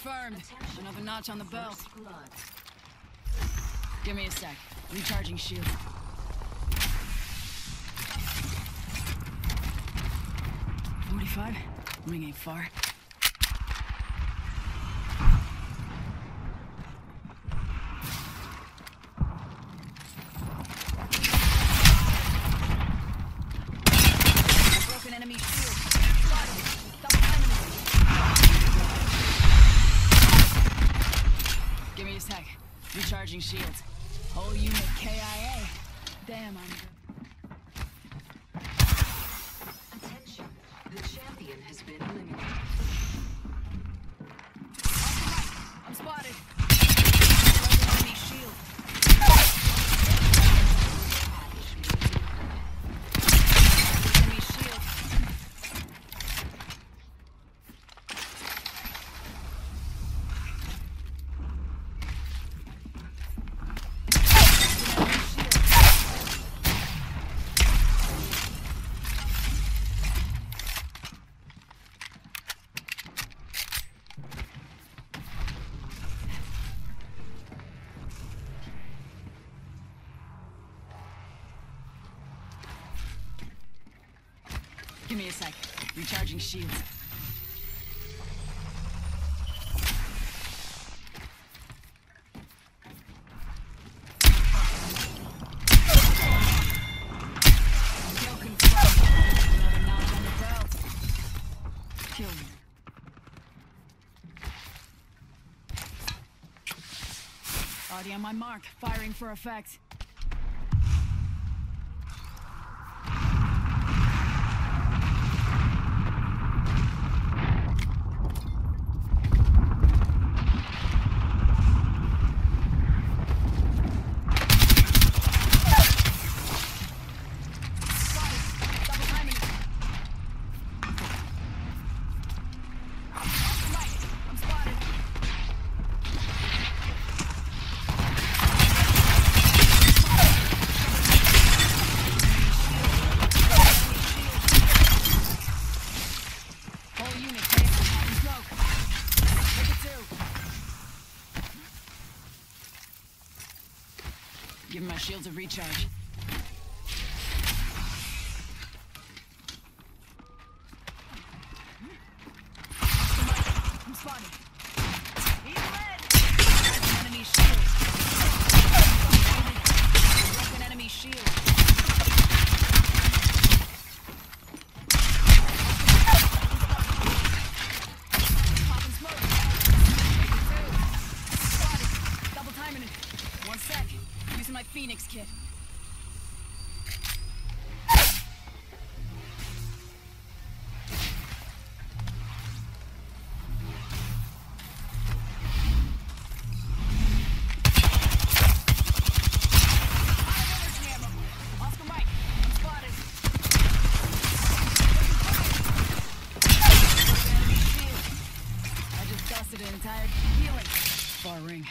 confirmed. Another notch on the belt. Give me a sec. Recharging shield. .45? Ring ain't far. Broken enemy shield. Give me a sec. Recharging shields. Whole unit KIA. Damn, I'm good. Attention. The champion has been eliminated. I'm spotted. Broken enemy shield. Enemy shield. Give me a sec. Recharging shields. Kill confirmed. Another notch on the belt. Kill me. Already on my mark. Firing for effect. Give my shields a recharge. I'm spotted. He's red. Enemy shield. Broken enemy shield. Popping smoke. Spotted. Double timing it. 1 sec. Using my Phoenix kit. Oscar Mike, I'm spotted. Enemy shield. I just dusted an entire healing. Far ring.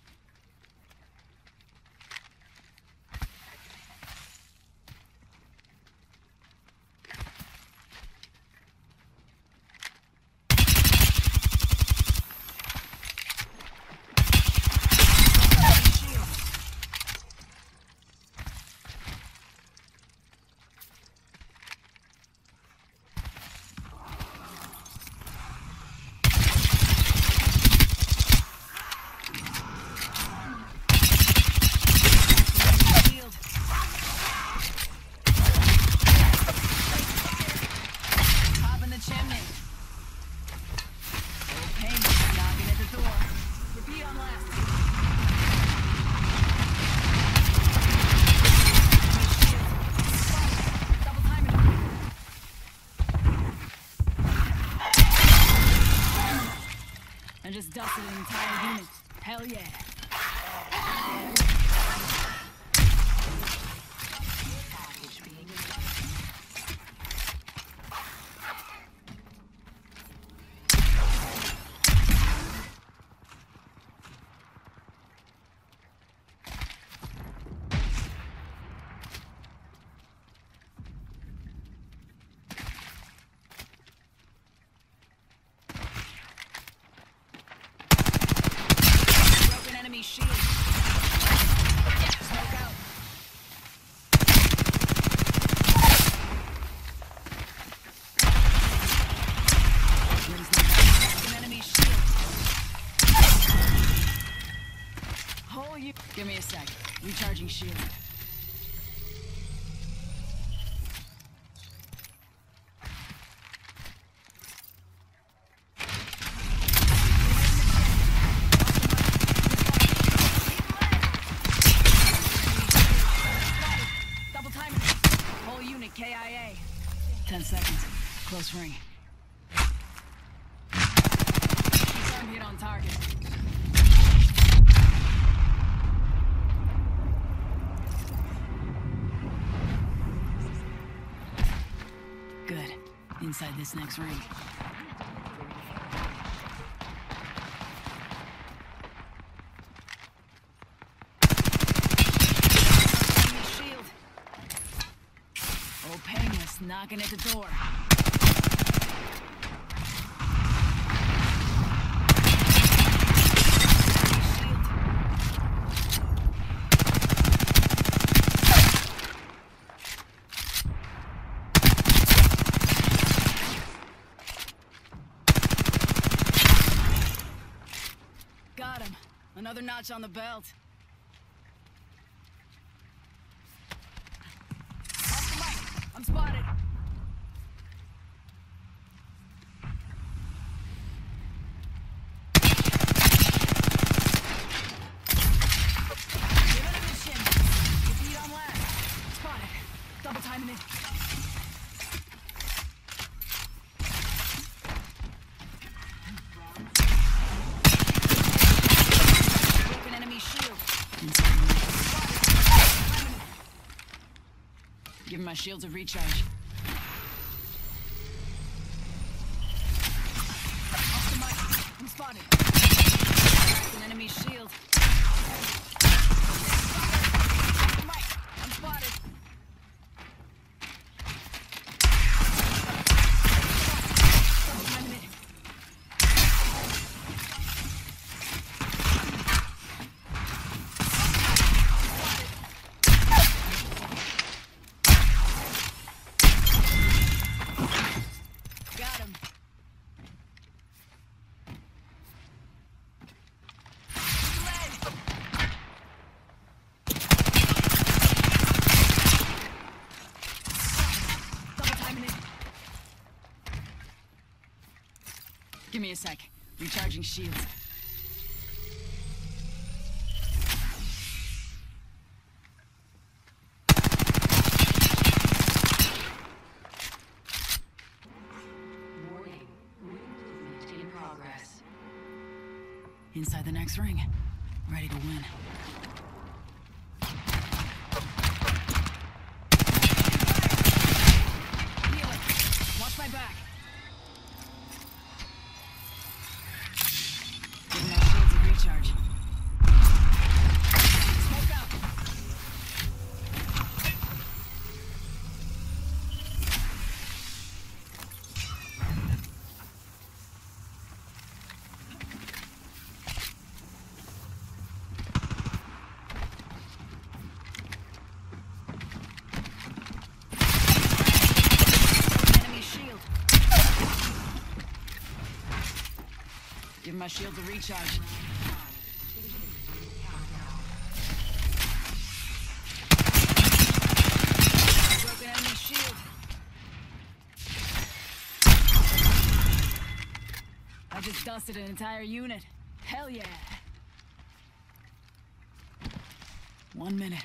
I just dusted an entire unit. Hell yeah. Recharging shield. Double timing. Whole unit KIA. 10 seconds. Close ring. Confirm hit on target. Good. Inside this next ring. Enemy shield. Oh, painless, knocking at the door. Got him. Another notch on the belt. Off the mic. I'm spotted. Give it a mission. Defeat on last. Spotted. Double timing it. Broken enemy shield. Give my shields a recharge. Off the mic. I'm spotted. An enemy shield. Off the mic. I'm spotted. Double timing it. Got him. Double timing it. Give me a sec. Recharging shields. Warning. Ring movement in progress. Inside the next ring. Ready to win. Heal it. Watch my back. Give my shields a recharge. Smoke out. Enemy shield. Give my shield a recharge. Broken enemy shield. I just dusted an entire unit. Hell yeah. 1 minute.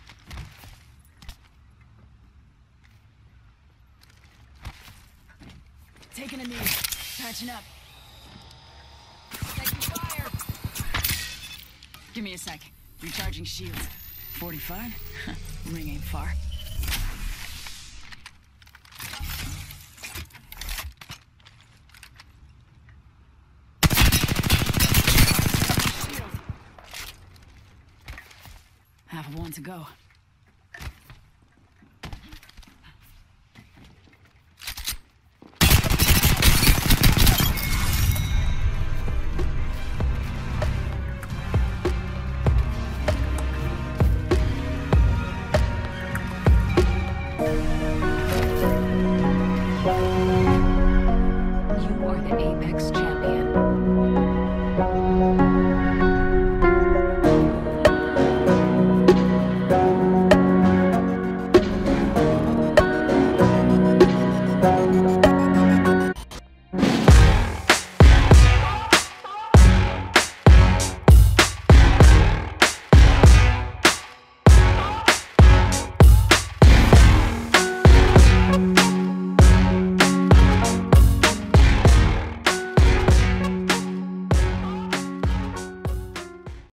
Taking a knee. Patching up. Taking fire. Give me a sec. Recharging shields. 45? Ring ain't far. Shield. Half of one to go.